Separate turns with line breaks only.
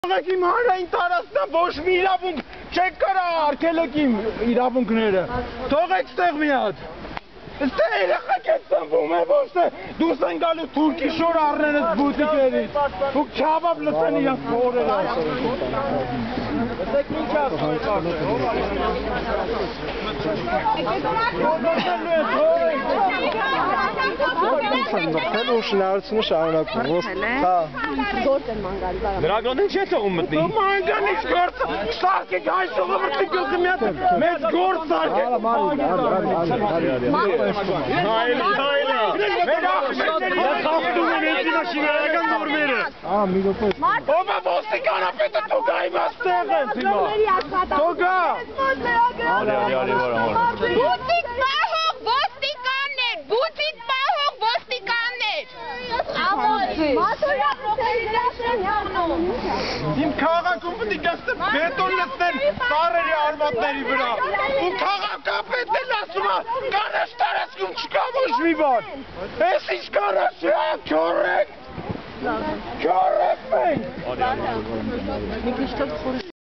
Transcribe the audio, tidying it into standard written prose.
Իմ հանրային տարածքն ոչ մի իրավունք չեք կարա արգելեք իմ իրավունքները։ Թողեք ստեղ մի հատ։ Ստեղ երեխեք է ծնվում է, ոչ թե դուրս են գալու թուրքի շոր առնեն ես բուտիկներից։ Ուք չավապ լսեն իրաց փորերը։ Ստեք ինչ ասում եք
Հələ o շնարհությունը շարունակում։ Հա։
Գործ են ման գալի, բարակ։
Դրագոնին չէ թողում մտնի։ Մանկանից գործ, սարքեք հայ ժողովրդի գլխի մի հատ մեծ գործ սարքեք։ Հայլի։ Մեր աղջիկների խախտում են ինձ շինարարական նորմերը։
Մի րոպե։
Ո՞վ է ոստիկանապետը թող այ մաստեղ են հիմա։ Թող գա։
Բուտիկ պահող ոստիկաններ, բուտիկ պահող ոստիկաններ։
Իմ քաղաքում պետք է գաստը բետոն լցնեն սարերի արմատների վրա։ Ու քաղաքապետն էլ ասում է, կանաչ տարածքում չկա ոչ մի բան։ Էս ինչ կանաչ է, քյորեք։ Քյորեք մենք։
Մի քիչ թող